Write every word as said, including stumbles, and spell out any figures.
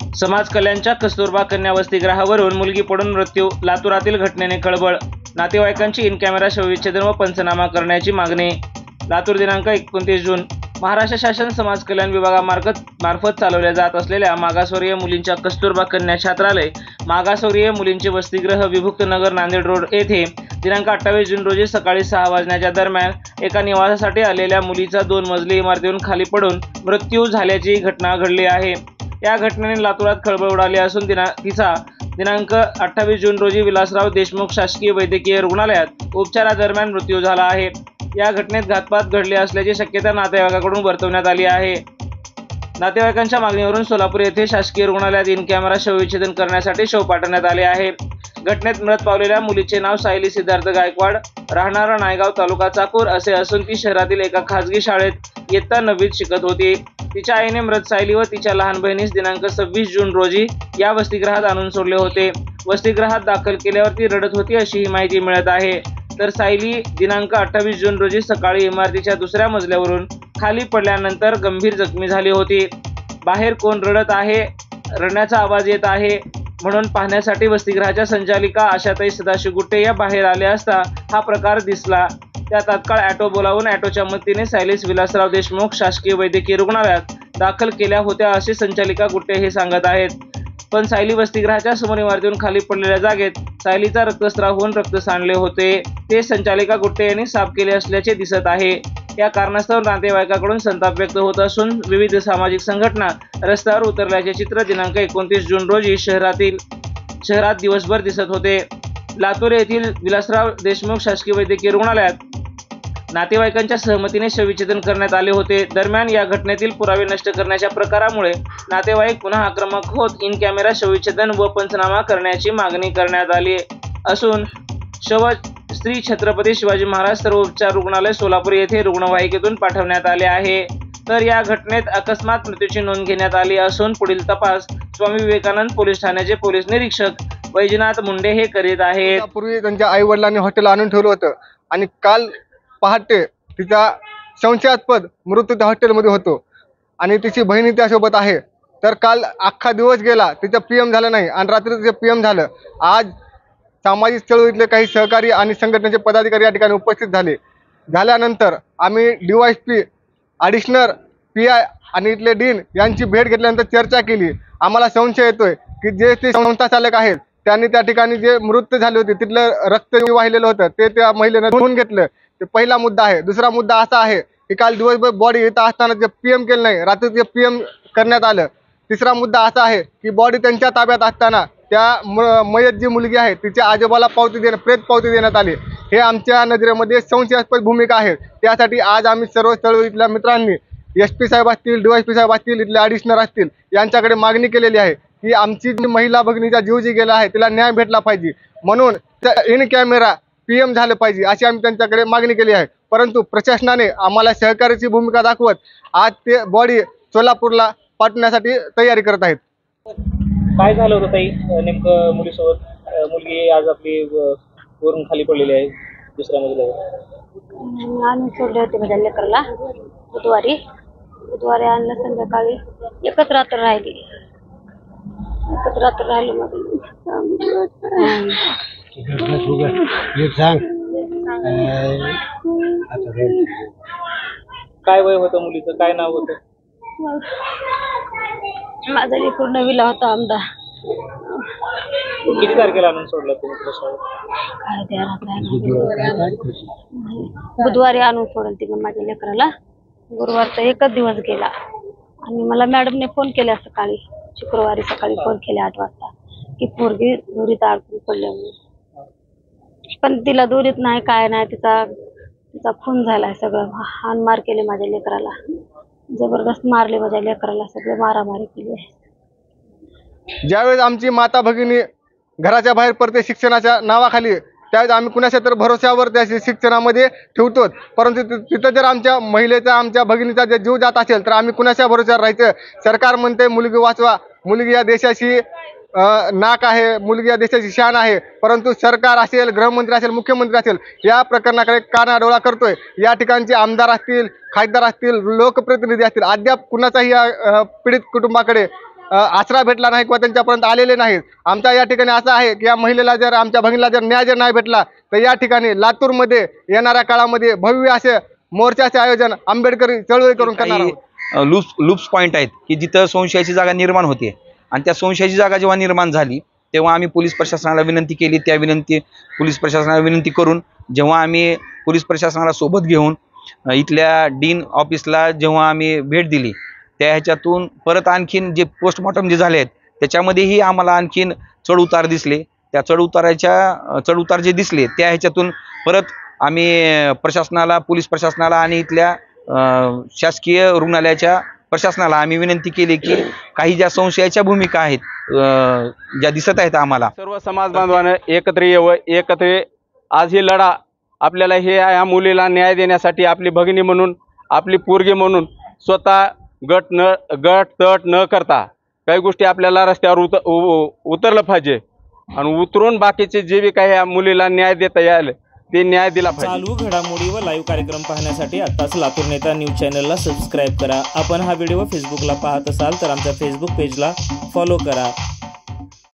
समाज कल्याणच्या कस्तुरबा कन्या वसतिगृहावरून मुलगी पडून मृत्यू. लातूरातील घटनेने खळबळ. नातेवाईकांची इन कॅमेरा शवविच्छेदन व पंचनामा करण्याची मागणी. लातूर दिनांक एकोणतीस जून. महाराष्ट्र शासन समाज कल्याण विभागामार्फत मार्फत चालवल्या जात असलेल्या मागासवर्गीय मुलींच्या कस्तुरबा कन्या छात्रालय मागासवर्गीय मुलींचे वसतिगृह विभुक्त नगर नांदेड रोड येथे दिनांक अठ्ठावीस जून रोजी सकाळी सहा वाजण्याच्या दरम्यान एका निवासासाठी आलेल्या मुलीचा दोन मजली इमारतीवरून खाली पडून मृत्यू झाल्याची घटना घडली आहे. या घटनेने लातूरात खळबळ उडाली असून दिना तिचा दिनांक अठ्ठावीस जून रोजी विलासराव देशमुख शासकीय वैद्यकीय रुग्णालयात उपचारादरम्यान मृत्यू झाला आहे. या घटनेत घातपात घडले असल्याची शक्यता नातेवाईकांकडून वर्तवण्यात आली आहे. नातेवाईकांच्या मागणीवरून सोलापूर येथे शासकीय रुग्णालयात इन कॅमेरा शवविच्छेदन करण्यासाठी शव पाठवण्यात आले आहे. घटनेत मृत पावलेल्या मुलीचे नाव सायली सिद्धार्थ गायकवाड, राहणारा नायगाव, तालुका चाकूर असे असून ती शहरातील एका खासगी शाळेत इयत्ता नववीत शिकत होती. तिच्या आईने मृत सायली व तिच्या लहान बहिणीस दिनांक सव्वीस जून रोजी या वसतिगृहात आणून सोडले होते. वसतिगृहात दाखल केल्यावर ती रडत होती अशी ही माहिती मिळत आहे. तर सायली दिनांक अठ्ठावीस जून रोजी सकाळी इमारतीच्या दुसऱ्या मजल्यावरून खाली पडल्यानंतर गंभीर जखमी झाली होती. बाहेर कोण रडत आहे, रडण्याचा आवाज येत आहे म्हणून पाहण्यासाठी वसतिगृहाच्या संचालिका आशाताई सदाशिव गुट्टे या बाहेर आल्या असता हा प्रकार दिसला. त्या तात्काळ ॲटो बोलावून ॲटोच्या मदतीने सायलीस विलासराव देशमुख शासकीय वैद्यकीय रुग्णालयात दाखल केल्या होत्या असे संचालिका गुट्टे हे सांगत आहेत. पण सायली वसतिगृहाच्या समोर इमारतीवरून खाली पडलेल्या जागेत सायलीचा रक्तस्राव होऊन रक्त सांडले होते ते संचालिका गुट्टे यांनी साफ केले असल्याचे दिसत आहे. या कारणास्तव नातेवाईकांकडून संताप व्यक्त होत असून विविध सामाजिक संघटना रस्त्यावर उतरल्याचे चित्र दिनांक एकोणतीस जून रोजी शहरातील शहरात दिवसभर दिसत होते. लातूर येथील विलासराव देशमुख शासकीय वैद्यकीय रुग्णालयात नातेवाईकांच्या सहमतीने शवविच्छेदन करण्यात आले होते. दरम्यान या घटनेतील पुरावे नष्ट करण्याच्या प्रकारामुळे नातेवाईक पुन्हा आक्रमक होत इन कॅमेरा शवविच्छेदन व पंचनामा करण्याची मागणी करण्यात आली असून शव श्री छत्रपती शिवाजी महाराज सर्वोपचार रुग्णालय सोलापूर येथे रुग्णवाहिकेतून पाठवण्यात आले आहे. तर या घटनेत अकस्मात मृत्यूची नोंद घेण्यात आली असून पुढील तपास स्वामी विवेकानंद पोलीस ठाण्याचे पोलीस निरीक्षक वैजनाथ मुंडे हे करीत आहेत. पूर्वी त्यांच्या आई वडिलांनी हॉटेल आणून ठेवलं होतं आणि काल पहाटे तिचा संशयास्पद मृत्यू त्या हॉटेलमध्ये होतो आणि तिची बहिणी त्यासोबत आहे. तर काल अख्खा दिवस गेला, तिचं पीएम झालं नाही आणि रात्री तिचं पीएम झालं. आज सामाजिक चळवळीतले काही सहकारी आणि संघटनेचे पदाधिकारी या ठिकाणी उपस्थित झाले. झाल्यानंतर आम्ही डीवायएसपी, ॲडिशनल पी आय आणि इथले डीन यांची भेट घेतल्यानंतर चर्चा केली. आम्हाला संशय येतोय की जे ते संस्था चालक आहेत त्यांनी त्या ठिकाणी जे मृत्यू झाले होते तिथलं रक्त वाहिलेलं होतं ते त्या महिलेनं धुवून घेतलं. ते पहिला मुद्दा आहे. दुसरा मुद्दा असा आहे की काल दिवसभर बॉडी इथं असताना जे पीएम केलं नाही, रात्री ते पीएम करण्यात आलं. तिसरा मुद्दा असा आहे की बॉडी त्यांच्या ताब्यात असताना त्या मयत जी मुलगी आहे तिच्या आजोबाला पावती देणं प्रेत पावती देण्यात आली. हे आमच्या नजरेमध्ये संशयास्पद भूमिका आहे. त्यासाठी आज आम्ही सर्व चळवळीतल्या मित्रांनी एस पी साहेब असतील, डीवायएसपी साहेब असतील, इथले ॲडिशनल असतील यांच्याकडे मागणी केलेली आहे की आमची जी महिला भगिनीचा जीव जी गेला आहे तिला न्याय भेटला पाहिजे. म्हणून इन कॅमेरा पीएम झालं पाहिजे अशी आम्ही त्यांच्याकडे मागणी केली आहे. परंतु प्रशासनाने आम्हाला सहकार्याची भूमिका दाखवत आज ते बॉडी सोलापूरला पाठवण्यासाठी तयारी करत आहेत. काय झालं होतं ताई नेमकं मुलीसोबत? मुलगी आज आपली वरून खाली पडलेली आहे दुसऱ्या मजल्यावर. आणून सोडले होते माझ्या लेकरला बुधवारी बुधवारी आणलं. संध्याकाळी एकच रात्र राहिली एकच रात्र राहिली मग काय वय होतं मुलीचं? काय नाव होतं? माझा लेकरू नवीला होता आमदा. किती तारखेला आणून सोडला तुम्ही? काय द्या बुधवारी आणून सोडलं तिने माझ्या लेकराला. गुरुवारचा एकच दिवस गेला आणि मला मॅडमने फोन केला सकाळी, शुक्रवारी सकाळी फोन केला आठ वाजता की पोरगी दोरीत अडकून पडल्या म्हणून. पण तिला दोरीत नाही, काय नाही, तिचा तिचा खून झालाय. सगळं हान मार केले माझ्या लेकराला, जबरदस्त मारले माझ्या लेकराला, सगळे मारामारी केली आहे. ज्यावेळेस आमची माता भगिनी घराच्या बाहेर पडते शिक्षणाच्या नावाखाली त्यावेळेस आम्ही कुणाच्या तर भरोश्यावर त्या शिक्षणामध्ये ठेवतो. परंतु तिथं जर आमच्या महिलेचा आमच्या भगिनीचा जर जीव जात असेल तर आम्ही कुणाच्या भरोश्यावर राहायचं? सरकार म्हणते मुलगी वाचवा, मुलगी या देशाची नाक आहे, मुलगी या देशाची शान आहे. परंतु सरकार असेल, गृहमंत्री असेल, मुख्यमंत्री असेल या प्रकरणाकडे कानाडोळा करतोय. या ठिकाणचे आमदार असतील, खासदार असतील, लोकप्रतिनिधी असतील, अद्याप कुणाचाही या पीडित कुटुंबाकडे अ, आसरा भेटला नाही किंवा त्यांच्यापर्यंत आलेले नाहीत. आमच्या या ठिकाणी असं आहे की या महिलेला जर आमच्या भगिनीला जर न्याय जर नाही भेटला तर या ठिकाणी लातूरमध्ये येणाऱ्या काळामध्ये भव्य असे मोर्चाचे आयोजन आंबेडकरी चळवळी करून करणार आहोत. लूप्स लूप्स पॉईंट आहेत की जिथं संशयाची जागा निर्माण होते आणि त्या संशयाची जागा जेव्हा निर्माण झाली तेव्हा आम्ही पोलीस प्रशासनाला विनंती केली. त्या विनंती पोलीस प्रशासनाला विनंती करून जेव्हा आम्ही पोलीस प्रशासनाला सोबत घेऊन इथल्या डीन ऑफिसला जेव्हा आम्ही भेट दिली त्या ह्याच्यातून परत आणखीन जे पोस्टमॉर्टम जे झाले आहेत त्याच्यामध्येही आम्हाला आणखीन चढउतार दिसले. त्या चढउताराच्या चढउतार जे दिसले त्या ह्याच्यातून परत आम्ही प्रशासनाला पोलीस प्रशासनाला आणि इथल्या शासकीय रुग्णालयाच्या प्रशासनाला आम्ही विनंती केली की काही ज्या संशयाच्या भूमिका आहेत ज्या दिसत आहेत आम्हाला सर्व समाज बांधवांना एकत्र यावं. एकत्र आज ही लढा आपल्याला हे या मुलीला न्याय देण्यासाठी आपली भगिनी म्हणून आपली पोरगी म्हणून स्वतः गट न गट तट न करता काही गोष्टी आपल्याला रस्त्यावर उत उतरलं पाहिजे आणि उतरून बाकीचे जे बी काही या मुलीला न्याय देता येईल ते न्याय दिला पाहिजे. चालू घडामोडी व लाईव्ह कार्यक्रम पाहण्यासाठी आताच लातूर नेता न्यूज चॅनलला सबस्क्राईब करा. आपण हा व्हिडिओ फेसबुकला पाहत असाल तर आमच्या फेसबुक पेजला फॉलो करा.